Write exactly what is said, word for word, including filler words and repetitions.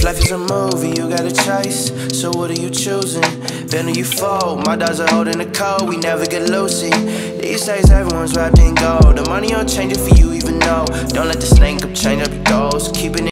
Life is a movie, you got a choice. So what are you choosing? Then are you fold? My dogs are holding the code, we never get loosey. These days everyone's wrapped in gold. The money don't change it for you even know. Don't let the snake up change up your goals. Keeping it